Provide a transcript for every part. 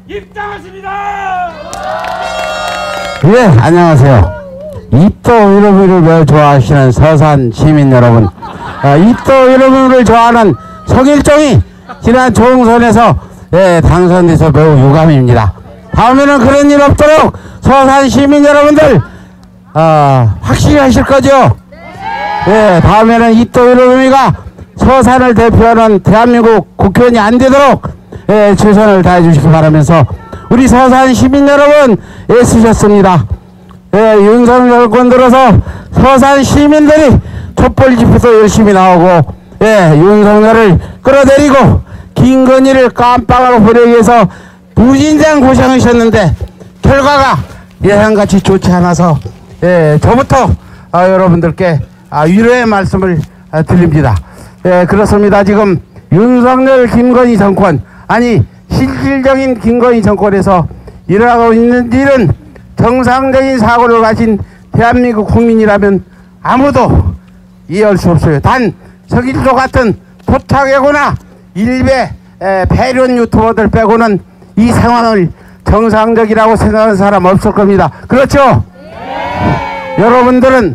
입장하십니다. 예, 안녕하세요. 이또 여러분을 매우 좋아하시는 서산 시민 여러분, 이또 여러분을 좋아하는 송일종이 지난 총선에서 당선돼서 매우 유감입니다. 다음에는 그런 일 없도록 서산 시민 여러분들 확실히 하실 거죠? 예, 다음에는 이또 여러분이가 서산을 대표하는 대한민국 국회의원이 안 되도록 최선을 다해 주시기 바라면서 우리 서산 시민 여러분 애쓰셨습니다. 윤석열 정권 들어서 서산 시민들이 촛불 집회도 열심히 나오고 윤석열을 끌어내리고 김건희를 깜빵으로 보내기 위해서 무진장 고생하셨는데 결과가 예상같이 좋지 않아서 저부터 여러분들께 위로의 말씀을 드립니다. 그렇습니다. 지금 윤석열 김건희 정권, 아니 실질적인 김건희 정권에서 일어나고 있는 일은 정상적인 사고를 가진 대한민국 국민이라면 아무도 이해할 수 없어요. 단 서길조 같은 토착하거나 일베 배련 유튜버들 빼고는 이 상황을 정상적이라고 생각하는 사람 없을 겁니다. 그렇죠? 네. 여러분들은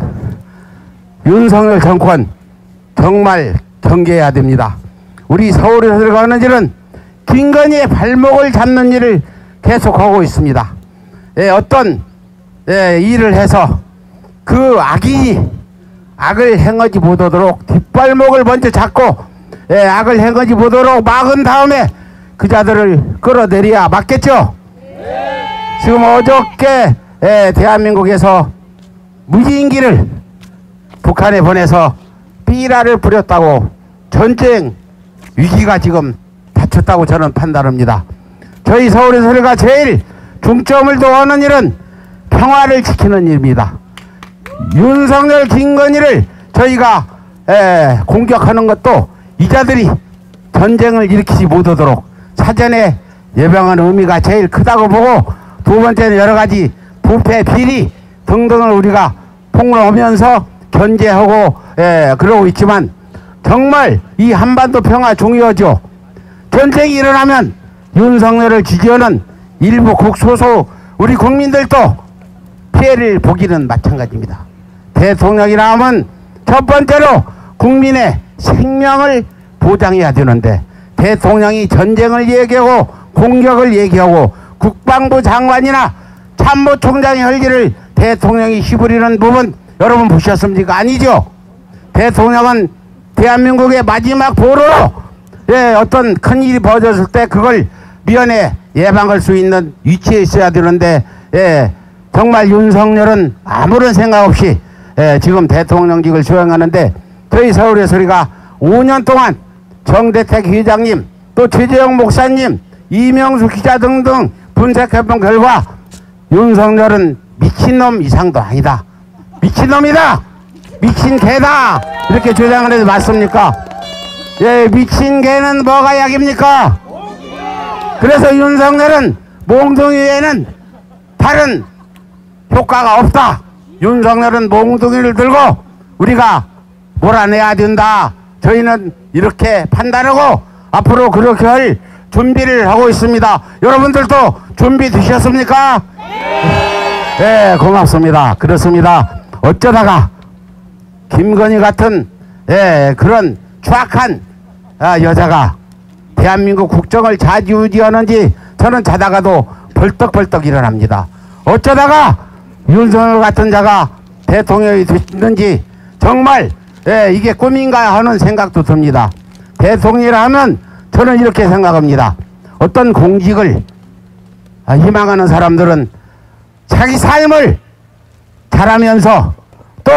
윤석열 정권 정말 경계해야 됩니다. 우리 서울에서 들어가는 일은 김건희의 발목을 잡는 일을 계속하고 있습니다. 어떤 일을 해서 그 악인이 악을 행하지 못하도록 뒷발목을 먼저 잡고 악을 행하지 못하도록 막은 다음에 그 자들을 끌어내려야 맞겠죠? 지금 어저께 대한민국에서 무인기를 북한에 보내서 삐라를 부렸다고 전쟁 위기가 지금 닥쳤다고 저는 판단합니다. 저희 서울에서 우리가 제일 중점을 두는 일은 평화를 지키는 일입니다. 윤석열 김건희를 저희가 공격하는 것도 이자들이 전쟁을 일으키지 못하도록 사전에 예방하는 의미가 제일 크다고 보고, 두 번째는 여러가지 부패 비리 등등을 우리가 폭로하면서 견제하고 그러고 있지만 정말 이 한반도 평화 중요하죠. 전쟁이 일어나면 윤석열을 지지하는 일부 극소수 우리 국민들도 피해를 보기는 마찬가지입니다. 대통령이라 하면 첫 번째로 국민의 생명을 보장해야 되는데 대통령이 전쟁을 얘기하고 공격을 얘기하고 국방부 장관이나 참모총장이 할 일을 대통령이 휘두르는 부분 여러분 보셨습니까? 아니죠. 대통령은 대한민국의 마지막 보루로 어떤 큰일이 벌어졌을 때 그걸 미연에 예방할 수 있는 위치에 있어야 되는데 정말 윤석열은 아무런 생각 없이 지금 대통령직을 수행하는데, 저희 서울에서 우리가 5년 동안 정대택 회장님, 또 최재형 목사님, 이명수 기자 등등 분석해본 결과 윤석열은 미친놈 이상도 아니다, 미친놈이다, 미친 개다, 이렇게 주장을 해도 맞습니까? 미친 개는 뭐가 약입니까? 그래서 윤석열은 몽둥이 외에는 다른 효과가 없다. 윤석열은 몽둥이를 들고 우리가 몰아내야 된다. 저희는 이렇게 판단하고 앞으로 그렇게 할 준비를 하고 있습니다. 여러분들도 준비되셨습니까? 네, 고맙습니다. 그렇습니다. 어쩌다가 김건희 같은 그런 추악한 여자가 대한민국 국정을 좌지우지하는지 저는 자다가도 벌떡벌떡 일어납니다. 어쩌다가 윤석열 같은 자가 대통령이 됐는지 정말 이게 꿈인가 하는 생각도 듭니다. 대통령이라 하면 저는 이렇게 생각합니다. 어떤 공직을 희망하는 사람들은 자기 삶을 잘하면서 또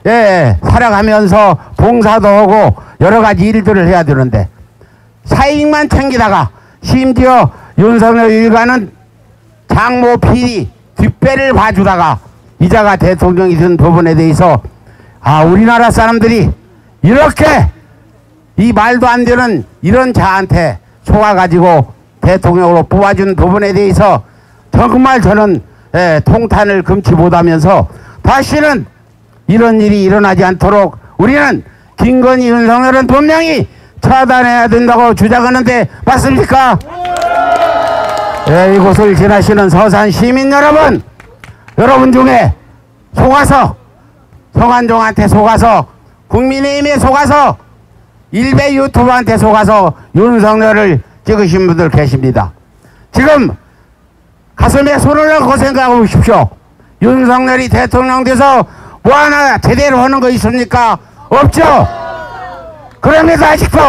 살아가면서 봉사도 하고 여러가지 일들을 해야 되는데 사익만 챙기다가 심지어 윤석열 일가는 장모 비리 뒷배를 봐주다가 이자가 대통령이 된 부분에 대해서 우리나라 사람들이 이렇게 이 말도 안 되는 이런 자한테 속아가지고 대통령으로 뽑아준 부분에 대해서 정말 저는 통탄을 금치 못하면서 다시는 이런 일이 일어나지 않도록 우리는 김건희 윤석열은 분명히 처단해야 된다고 주장하는데 맞습니까? 이곳을 지나시는 서산 시민 여러분, 여러분 중에 속아서 성한종한테 속아서 국민의힘에 속아서 일베 유튜버한테 속아서 윤석열을 찍으신 분들 계십니다. 지금 가슴에 손을 얹고 생각해 보십시오. 윤석열이 대통령 돼서 뭐 하나 제대로 하는 거 있습니까? 없죠. 그럼에도 아직도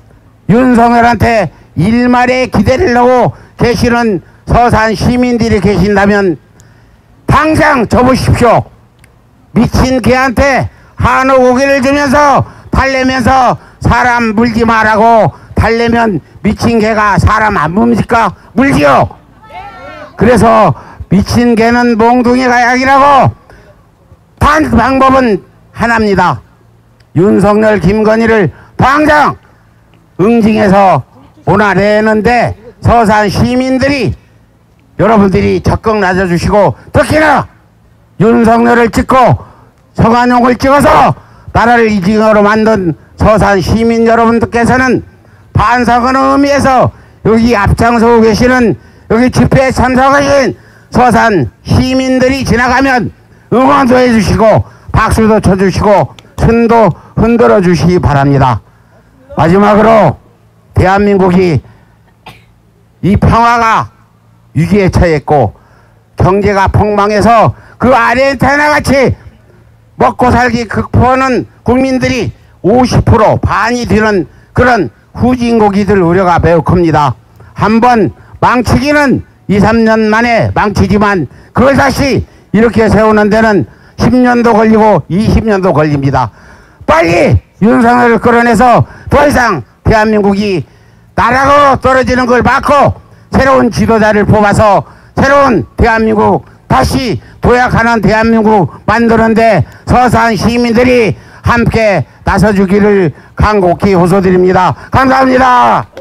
윤석열한테 일말에 기대를 하고 계시는 서산 시민들이 계신다면 당장 접으십시오. 미친 개한테 한우 고기를 주면서 달래면서 사람 물지 말라고 달래면 미친 개가 사람 안 묵습니까? 물지요. 그래서 미친 개는 몽둥이가 약이라고 단 방법은 하나입니다. 윤석열 김건희를 당장 응징해서 몰아내는데 서산 시민들이 여러분들이 적극 나서주시고 특히나 윤석열을 찍고 성한용을 찍어서 나라를 이징으로 만든 서산 시민 여러분들께서는 반성하는 의미에서 여기 앞장서고 계시는 여기 집회에 참석하신 서산 시민들이 지나가면 응원도 해주시고 박수도 쳐주시고 손도 흔들어 주시기 바랍니다. 마지막으로 대한민국이 이 평화가 위기에 처했고 경제가 폭망해서 그 아르헨티나 같이 먹고 살기 극복하는 국민들이 50% 반이 되는 그런 후진국이들 우려가 매우 큽니다. 한번 망치기는 2, 3년 만에 망치지만 그걸 다시 이렇게 세우는 데는 10년도 걸리고 20년도 걸립니다. 빨리 윤석열을 끌어내서 더 이상 대한민국이 나라로 떨어지는 걸 막고 새로운 지도자를 뽑아서 새로운 대한민국 다시 도약하는 대한민국 만드는데 서산 시민들이 함께 나서주기를 간곡히 호소드립니다. 감사합니다.